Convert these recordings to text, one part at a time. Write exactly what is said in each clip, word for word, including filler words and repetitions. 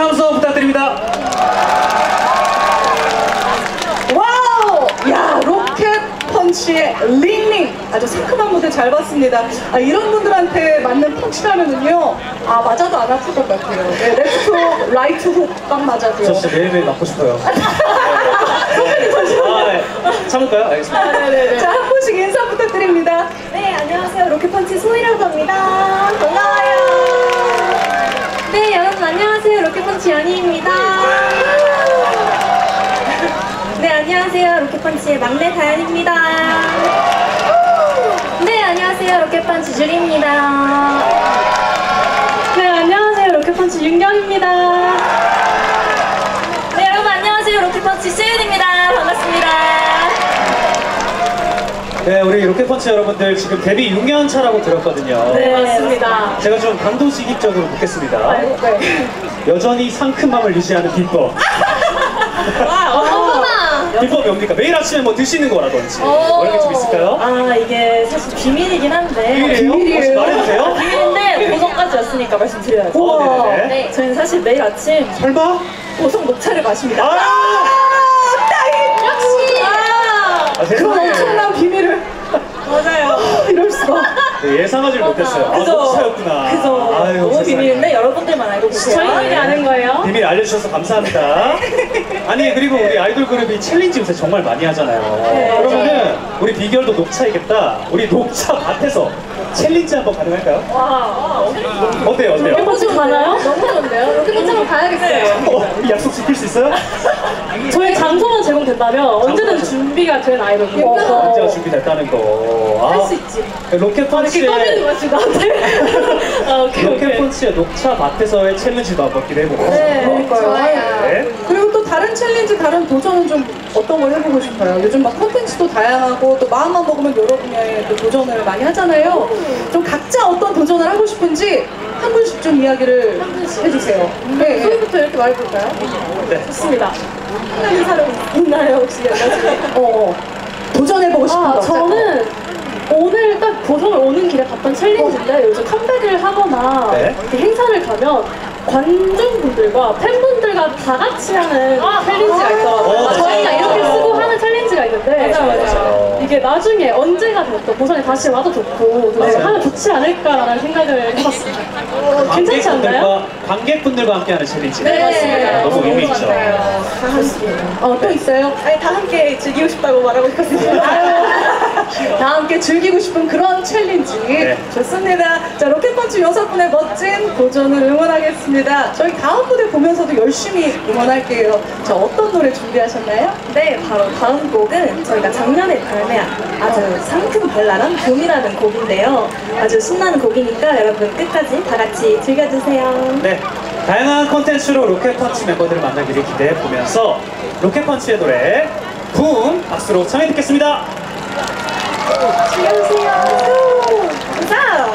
함성 부탁드립니다. 와우! 야, 로켓펀치의 링링 아주 상큼한 무대 잘 봤습니다. 아, 이런 분들한테 맞는 펀치라면은요, 아, 맞아도 안 아플 것 같아요. 네, 레프트, 라이트 훅 딱 맞아도요. 저 진짜 매일매일 맞고 싶어요. 선배님 잠시만요. 아, 네. 참을까요? 알겠습니다. 아, 네네네. 자, 한 분씩 인사 부탁드립니다. 네, 안녕하세요. 로켓펀치 소희라고 합니다. 반가워요. 네, 여러분 안녕하세요. 로켓펀치 연희입니다. 네, 안녕하세요. 로켓펀치의 막내 다현입니다. 네, 안녕하세요. 로켓펀치 주리입니다. 네, 안녕하세요. 로켓펀치 윤경입니다. 네, 여러분 안녕하세요. 로켓펀치 수윤입니다. 반갑습니다. 네, 우리 로켓펀치 여러분들 지금 데뷔 육 년 차라고 들었거든요. 네, 맞습니다. 제가 좀 강도직입적으로 묻겠습니다. 네. 여전히 상큼함을 유지하는 비법. 와, 어머나. 비법이 뭡니까? 매일 아침에 뭐 드시는 거라든지 뭐 이런 게 좀 있을까요? 아, 이게 사실 비밀이긴 한데. 비밀이에요? 비밀이에요? 혹시 말해주세요? 비밀인데 보성까지 왔으니까 말씀드려야죠. 어, 네네네. 네, 저희는 사실 매일 아침 설마? 보성 녹차를 마십니다. 아! 역시! 아, 아, 그런 세상에. 엄청난 비밀을. 맞아요. 이럴 수가. 네, 예상하지를 못했어요. 아, 그죠? 녹차였구나. 그죠. 아유, 너무 세상에. 비밀인데 여러분들만 알고 계세요. 저희끼리 아는 거예요? 비밀 알려주셔서 감사합니다. 아니, 그리고 우리 아이돌 그룹이 챌린지 요새 정말 많이 하잖아요. 네, 그러면은 우리 비결도 녹차이겠다. 우리 녹차 밭에서 챌린지 한번 가능할까요? 와, 어때요, 어때요? 로켓펀치 가나요? 너무 좋은데요? 로켓펀치 한번 가야겠어요. 어, 우리 약속 지킬 수 있어요? 저희 장소만 제공된다면 언제든 준비가 된 아이돌이에요. 문제가 준비됐다는 거. 할 수 있지. 로켓펀치의 거지 나한테. 아, 오케이, 오케이. 로켓펀치의 녹차 밭에서의 챌린지도 한번 기대해보고 네, 그러니까요. 좋아요. 네. 그리고 또 다른 챌린지, 다른 도전은 좀 어떤 걸 해보고 싶어요? 요즘 막 콘텐츠도 다양하고 또 마음만 먹으면 여러 분야의 또 도전을 많이 하잖아요. 좀 각자 어떤 도전을 하고 싶은지 한 분씩 좀 이야기를 해주세요. 네. 소희부터 이렇게 말해볼까요? 네. 좋습니다. 생각이 사람 있나요, 혹시 여기? 어, 어. 도전해보고 싶은 아, 거. 저는 오늘 딱 보성을 오는 길에 봤던 챌린지인데 요즘 컴백을 하거나 네. 이렇게 행사를 가면 관중분들과 팬분들과 다 같이 하는 챌린지가 있더라고요. 어, 맞아요. 저희가 이렇게 쓰고 하는 챌린지가 있는데 맞아요, 맞아요. 이게 나중에 언제가 돼도 보성에 다시 와도 좋고 또 맞아요. 하면 좋지 않을까라는 생각을 해봤습니다. 어, 괜찮지 않나요? 관객분들과, 관객분들과 함께하는 챌린지. 네, 맞습니다. 너무 의미 있죠. 어, 또 있어요? 아니, 다 함께 즐기고 싶다고 말하고 싶었습니다. 다 함께 즐기고 싶은 그런 챌린지. 네. 좋습니다. 자, 로켓펀치 여섯 분의 멋진 도전을 응원하겠습니다. 저희 다음 무대 보면서도 열심히 응원할게요. 자, 어떤 노래 준비하셨나요? 네, 바로 다음 곡은 저희가 작년에 발매한 아주 상큼 발랄한 봄이라는 곡인데요. 아주 신나는 곡이니까 여러분 끝까지 다 같이 즐겨주세요. 네. 다양한 콘텐츠로 로켓펀치 멤버들을 만나기를 기대해보면서 로켓펀치의 노래 붐 박수로 청해 듣겠습니다. 즐겨주세요. 감사.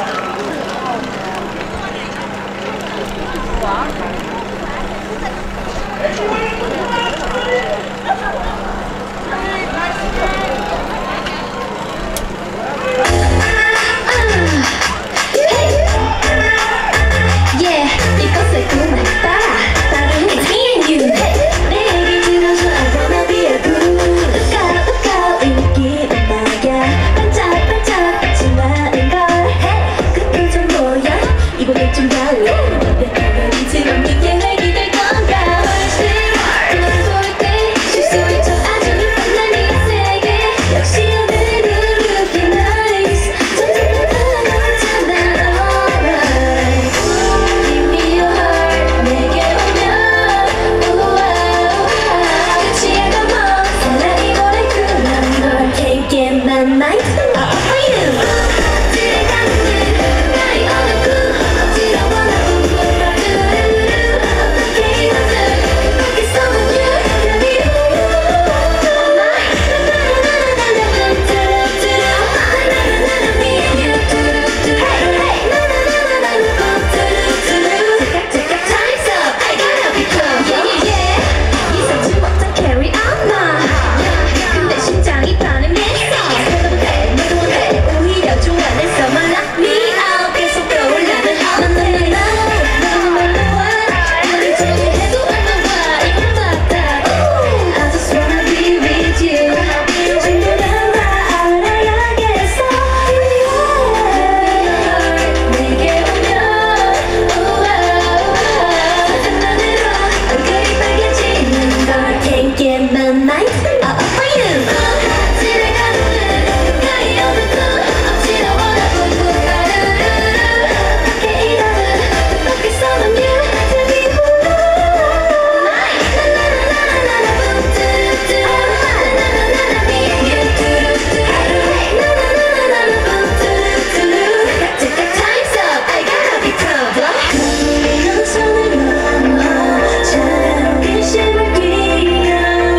Yeah, 이것을 그만 따라 따르는 It's me and you 내 얘기 들어줘 I wanna be a guru Look out, look out 이 느낌은 나야 반짝반짝 빛이 나는 걸 그 표정 뭐야 이번엔 좀 달라 내 당연히 지금 네 계획이 될 건가 훨씬 tonight. All for you. 지를 가는 가까이 오는 또 어지러워라 뿜뿜 빠르르르 어떻게 이러는 또 focus on you to be who 나나나나나나 boom 뚜루뚜루 나나나나나 me and you 뚜루뚜루 나나나나나 boom 뚜루뚜루 딱 time's up I gotta be problem 너 손을 넘어 자유롭게 심을 뛰어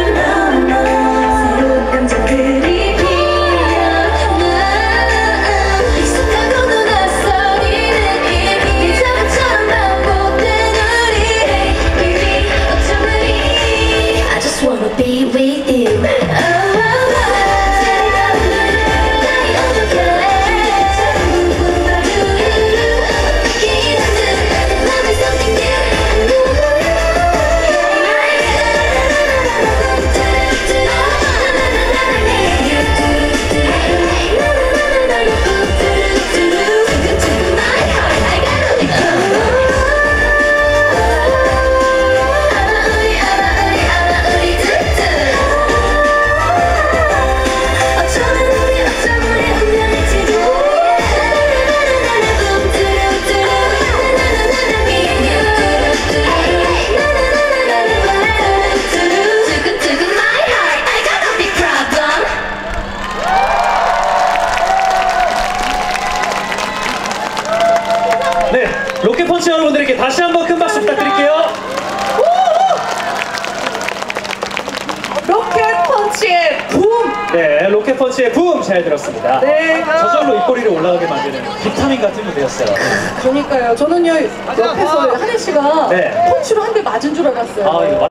새로운 감정들이 피어나 익숙하고도 낯선 이 느낌 이전처럼 반복된 우리 Baby 어쩜 그리 I just wanna be with you oh, oh, oh. 나의 어떻게 붕붕 빠르르르 어떻게 이러든 Love is something new 네, 로켓펀치 여러분들에게 다시 한번 큰 박수 부탁드릴게요. 로켓펀치의 붐! 네, 로켓펀치의 붐 잘 들었습니다. 네. 저절로 입꼬리를 올라가게 만드는 비타민 같은 무대였어요. 그러니까요. 저는요, 옆에서 하늘 씨가 네. 펀치로 한 대 맞은 줄 알았어요. 아, 이거